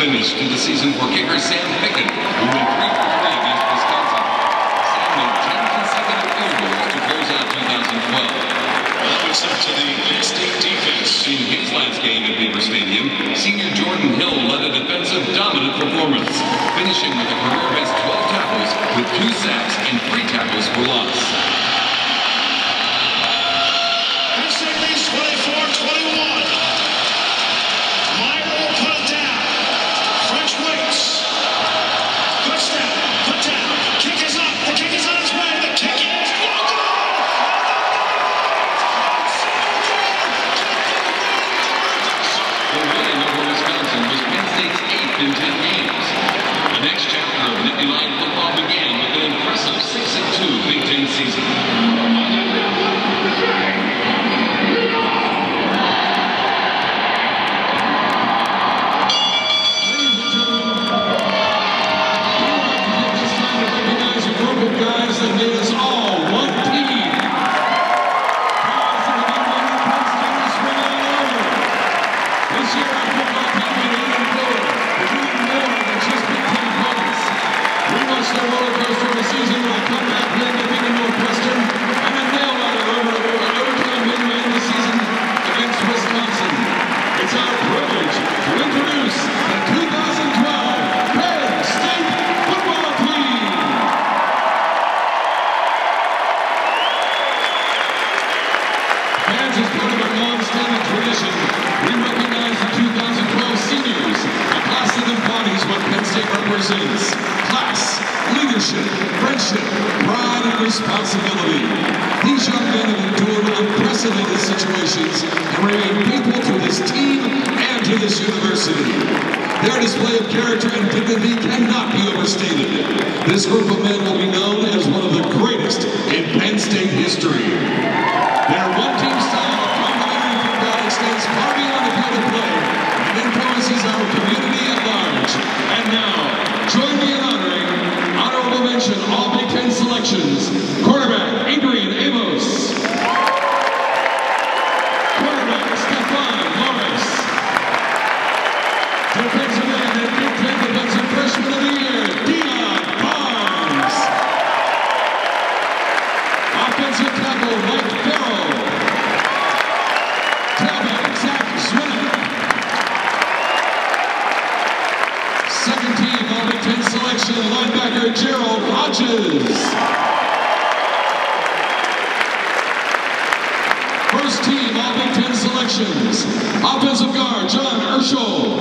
finish to the season for kicker Sam Pickett, who went 3 for 3 against Wisconsin. Sam made 10 consecutive field goals to close out 2012. That was up to the Penn State defense. In his last game at Beaver Stadium, senior Jordan Hill led a defensive dominant performance, finishing with a career-best 12 tackles with 2 sacks and 3 tackles for loss. Penn State leads 24-21. Meyer will put it down. French waits. Good snap. Put down. Kick is up. The kick is on its way. The kick is no good. The win over Wisconsin was Penn State's 8th in 10 games. The next chapter of Nittany Lions football began with an impressive 6-2 Big Ten season. Guys that made us all one team. This year our football team went 8-4. We're doing more than just Big Ten opponents. We watched the roller coaster of the season with a comeback win defeating Northwestern and a nail-biter overtime win to end the season against Wisconsin. It's our privilege to introduce the 2012 Penn State football team. As part of our long-standing tradition, we recognize the 2012 seniors, a class that embodies what Penn State represents: class, leadership, friendship, pride, and responsibility. These young men have endured unprecedented situations and remain faithful to this team and to this university. Their display of character and dignity cannot be overstated. This group of men will be known as one of the greatest in Penn State history. Their one-team style of complementary football extends far beyond the field of play and influences our community at large. And now, join me in honoring honorable mention all Big Ten selections: quarterback Adrian Amos, quarterback Stefan Morris, defensive end and Big Ten Defensive Freshman of the Year, Dion Barnes, offensive tackle Mike Farrell, tailback Zach Zwinnick, second team All Big Ten selection linebacker Gerald Hodges, first team All Big Ten selections offensive guard John Urschel,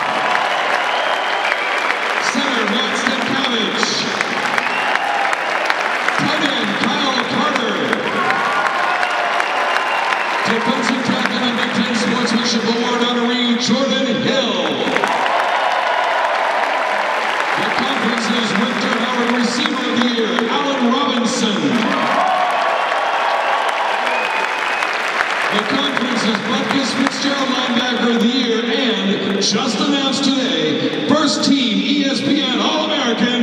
center Matt Stankovich, tight end Kyle Carter, defensive tackle and Big Ten Sportsmanship Award honoree Jordan Hill. The conference's Winter Howard Receiver of the Year, Allen Robinson. The conference's Butkus Fitzgerald Linebacker of the Year and, just announced today, first team ESPN All-American